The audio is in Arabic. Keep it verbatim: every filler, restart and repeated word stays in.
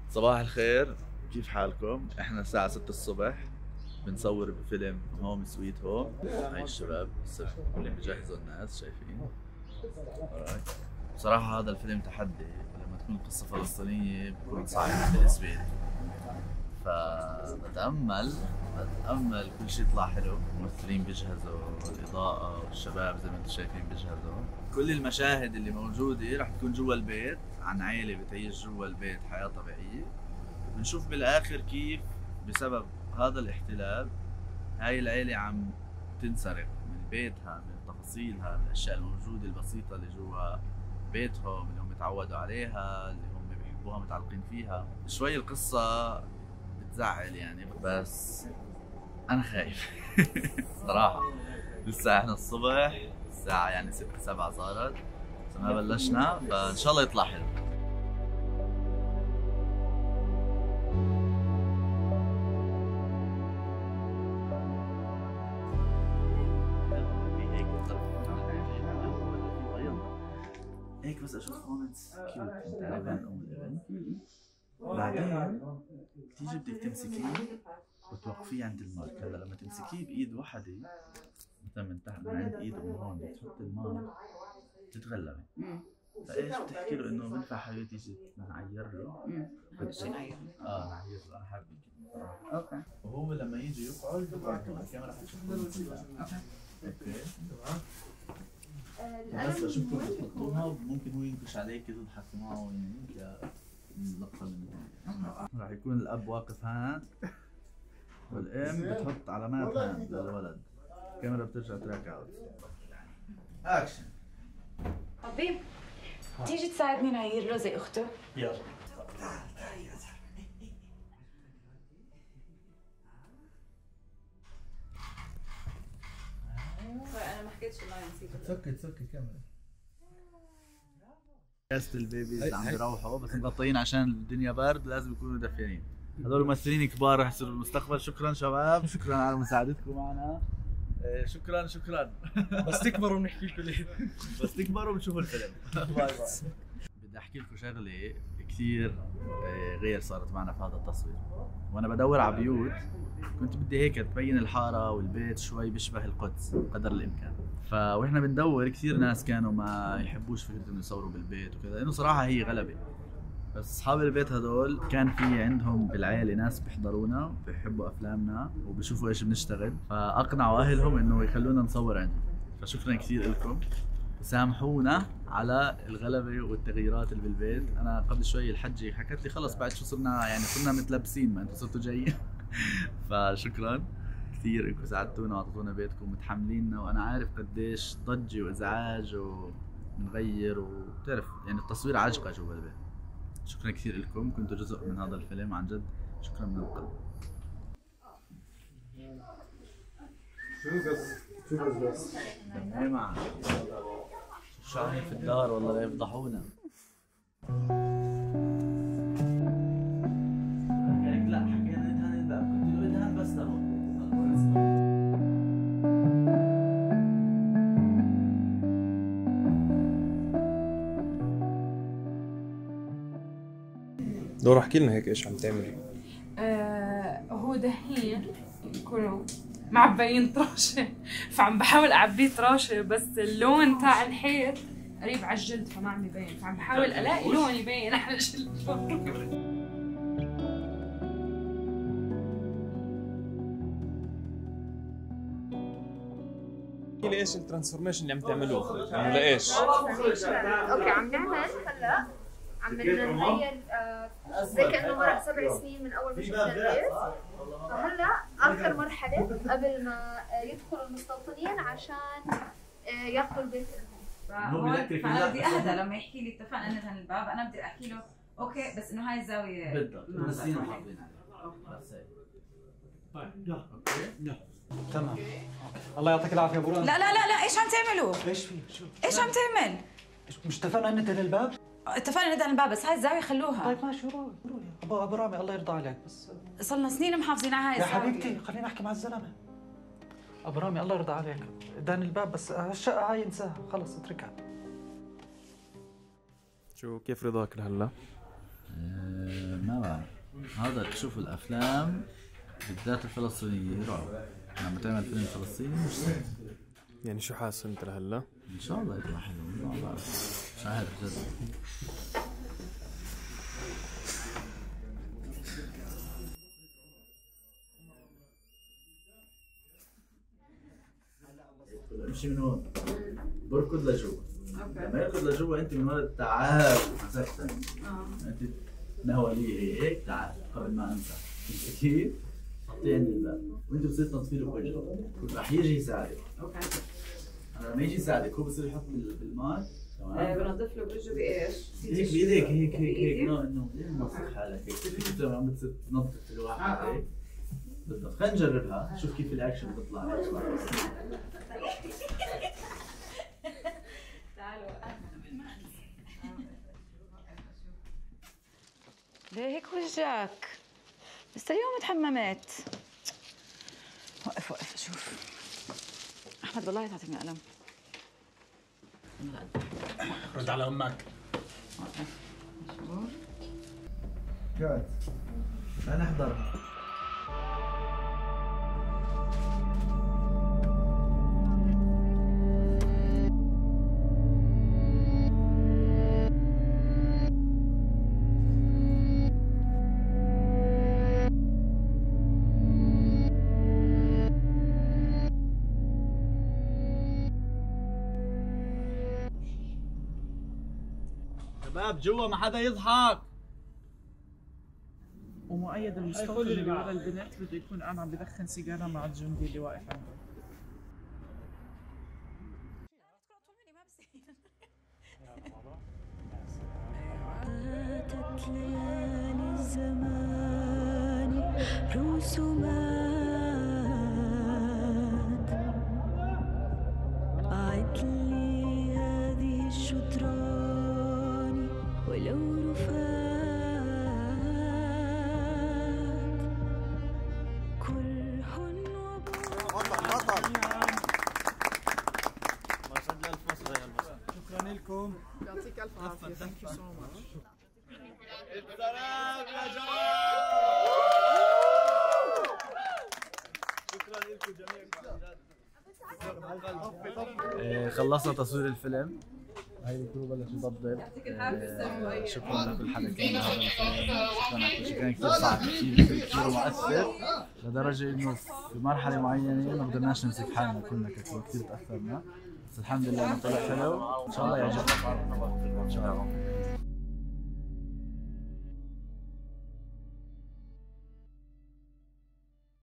صباح الخير، كيف حالكم؟ احنا الساعة ستة الصبح بنصور بفيلم هوم سويت هوم. هاي الشباب هسه اللي بجهزوا الناس شايفين. بصراحة هذا الفيلم تحدي، لما تكون قصة فلسطينية بكون صعب بالنسبة لي. فبتأمل بتأمل كل شيء يطلع حلو، الممثلين بيجهزوا، الإضاءة والشباب زي ما انتم شايفين بيجهزوا. كل المشاهد اللي موجودة رح تكون جوا البيت، عن عائلة بتعيش جوا البيت حياة طبيعية. بنشوف بالآخر كيف بسبب هذا الاحتلال هاي العائلة عم تنسرق من بيتها، من تفاصيلها، من الأشياء الموجودة البسيطة اللي جوا بيتهم اللي هم تعودوا عليها، اللي هم بيحبوها متعلقين فيها. شوي القصة بتزعل يعني، بس أنا خايف صراحة. لسه احنا الصبح، الساعة يعني ستة سبعة صارت، بس ما بلشنا، فإن شاء الله يطلع حلو. هيك بس اشوف مومنتس كيوت بين ام والابن، بعدين تيجي بدك تمسكيه وتوقفيه عند الماء. هلا لما تمسكيه بايد وحده مثلا من تحت من عند ايد ام هون بتحط الماء بتتغلبي. فايش بتحكي له انه بنفع حبيبي تيجي نعير له؟ بدك نعير له؟ اه نعير له، انا حابب الكلمه صراحه. اوكي. وهو لما يجي يقعد يقعد هون، الكاميرا حتشوفه. اوكي اوكي بس اشوفكم بتحطوها، ممكن هو ينكش عليك تضحك معه يعني كلقطه منه. راح يكون الاب واقف هان والام بتحط علامات هان للولد، الكاميرا بترجع تراك اوت. اكشن. حبيب تيجي تساعدني نعير له زي اخته؟ يلا. انا ما حكيتش والله نسيت. سكت سكت كاميرا. كاست البيبيز عم يروحوا بس مغطيين عشان الدنيا برد، لازم يكونوا دافيين. هذول ممثلين كبار رح يصيروا بالمستقبل. شكرا شباب، شكرا على مساعدتكم معنا. شكرا شكرا. بس تكبروا بنحكي لكم ليه. بس تكبروا بتشوفوا الفيلم. باي باي. بدي احكي لكم شغله كثير غير صارت معنا في هذا التصوير. وانا بدور على بيوت كنت بدي هيك تبين الحاره والبيت شوي بيشبه القدس قدر الامكان. فاحنا بندور كثير ناس كانوا ما يحبوش فكره انه يصوروا بالبيت وكذا، لانه صراحه هي غلبه. بس اصحاب البيت هدول كان في عندهم بالعائله ناس بيحضرونا بيحبوا افلامنا وبيشوفوا ايش بنشتغل، فاقنعوا اهلهم انه يخلونا نصور عندهم. فشكرا كثير لكم، سامحونا على الغلبه والتغييرات اللي بالبيت. انا قبل شوي الحجه حكت لي خلص بعد شو صرنا يعني صرنا متلبسين، ما انتم صرتوا جايين. فشكرا كثير انكم ساعدتونا واعطيتونا بيتكم متحمليننا، وانا عارف قديش ضجه وازعاج وبنغير وبتعرف يعني التصوير عجقه جوا البيت. شكرا كثير لكم، كنتوا جزء من هذا الفيلم عن جد، شكرا من القلب. شو بس شو بس ايه معك شو عامل في الدار والله لا يفضحونا. لا حكينا ندهن الباب، قلت له ادهن بس لهون. دور احكي لنا هيك ايش عم تعملي؟ آه هو دحين يكونوا معبيين طراشه، فعم بحاول اعبيه طراشه، بس اللون تاع الحيط قريب على الجلد فما عم يبين، فعم بحاول الاقي لون يبين على الجلد. احكي لي ايش الترانسفورميشن اللي عم تعملوه؟ يعني لايش؟ اوكي عم نعمل هلا عم نغير زي كانه مرق سبع سنين من اول ما شفنا البيت. فهلا اخر مرحله قبل ما يدخلوا المستوطنين عشان ياخذوا البيت لهم. فانا بدي اهدى لما يحكي لي اتفقنا ندهن الباب، انا بدي احكي له اوكي بس انه هاي الزاويه بالضبط نسينا حاطين عليها بس هيك. طيب يلا اوكي يلا تمام. الله يعطيك العافيه ابو رامي. لا لا لا لا ايش عم تعملوا؟ ايش في شو؟ ايش عم تعمل؟ مش اتفقنا ندهن الباب؟ اتفقنا ندهن الباب بس هاي الزاويه خلوها. طيب ماشي روح روح ابو ابو رامي الله يرضى عليك. بس صرنا سنين محافظين على هاي يا الزاويه. حبيبتي خليني احكي مع الزلمه. ابو رامي الله يرضى عليك دهن الباب، بس هالشقه هاي انساها خلص اتركها. شو كيف رضاك لهلا؟ أه ما بعرف هذا تشوفوا الافلام بالذات الفلسطينيه رعب. لما تعمل فيلم فلسطيني مش سهل. يعني شو حاسس انت لهلا؟ ان شاء الله يطلع حلو، ما بعرف، مش عارف جد. امشي من هون، بركض لجوا. لما يركض لجوا انت من هون تعال مسكتها. انت نهوليه هيك تعال قبل ما انسى. كيف؟ حطيه عند الباب وانت بتصير تنطفي له بوجهه، رح يجي يساعدك. اوكي. انا لما يجي يساعدك هو بصير يحط بالماء. تمام. بنظف له بوجهه بايش؟ هيك بايديك هيك هيك هيك انه انه تنظف حالك هيك. كيف لما عم بتصير تنظف الواحد هيك؟ بالضبط. خلينا نجربها نشوف كيف الاكشن بتطلع. تعالوا. ليه هيك وجهك؟ بس اليوم تحممت. وقف وقف شوف. احمد والله تعطيني قلم. رد على امك. كات. خلينا نحضر. شباب جوا ما حدا يضحك. ومؤيد المصطفى اللي ورا البنت بده يكون قاعد عم بدخن سيجاره مع الجندي اللي واقف عنده. باتت ليالي الزمان رسومات أعد لي هذه الشطران ولو رفات كره وبطل ما صدق الف مصر يا البصر. شكرا لكم. يعطيك الف عافيه. ثانك يو سو ماتش. السلام يا جماعه. شكرا لكم جميعا. خلصنا تصوير الفيلم. هاي الكرو بلش يضبط. شكرا لكل حدا كان بهذا الفيلم. شكرا لكل شيء، كان كثير صعب، كثير كثير كثير مؤثر لدرجه انه في مرحله معينه ما قدرناش نمسك حالنا كلنا، كثير تاثرنا، بس الحمد لله انه طلع حلو. ان شاء الله يعجبكم ان شاء الله.